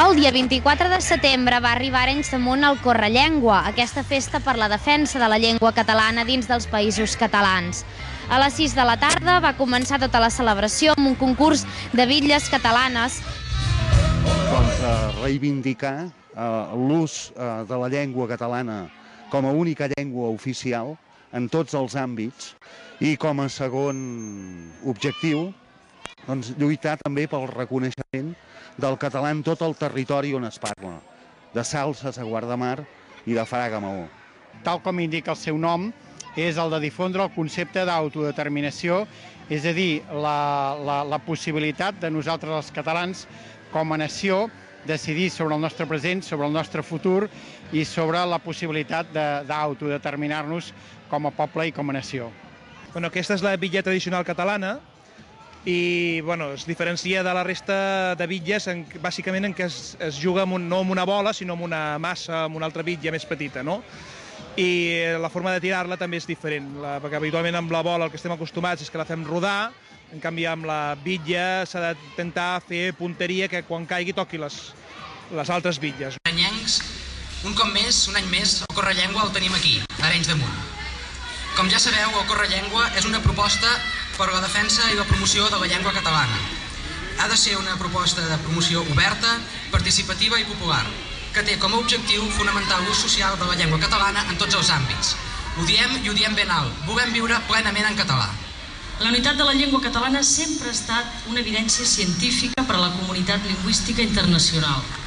El dia 24 de setembre va arribar a Arenys de Munt el Correllengua, aquesta festa per la defensa de la llengua catalana dins dels Països Catalans. A les 6 de la tarda va començar tota la celebració amb un concurs de bitlles catalanes. Reivindicar l'ús de la llengua catalana com a única llengua oficial en tots els àmbits i com a segon objectiu lluitar també pel reconeixement del català en tot el territori on es parla, de Salses a Guardamar i de Fraga a Maó. Tal com indica el seu nom, és el de difondre el concepte d'autodeterminació, és a dir, la possibilitat de nosaltres els catalans com a nació decidir sobre el nostre present, sobre el nostre futur i sobre la possibilitat d'autodeterminar-nos com a poble i com a nació. Aquesta és la bitlla tradicional catalana i es diferencia de la resta de bitlles bàsicament en què es juga no amb una bola sinó amb una massa, amb una altra bitlla més petita, no? I la forma de tirar-la també és diferent, perquè habitualment amb la bola el que estem acostumats és que la fem rodar, en canvi amb la bitlla s'ha d'intentar fer punteria que quan caigui toqui les altres bitlles. Arenyencs, un cop més, un any més, el Correllengua el tenim aquí, a Arenys de Munt. Com ja sabeu, el Correllengua és una proposta per a la defensa i la promoció de la llengua catalana. Ha de ser una proposta de promoció oberta, participativa i popular, que té com a objectiu fonamentar l'ús social de la llengua catalana en tots els àmbits. Ho diem i ho diem ben alt, volem viure plenament en català. La unitat de la llengua catalana sempre ha estat una evidència científica per a la comunitat lingüística internacional.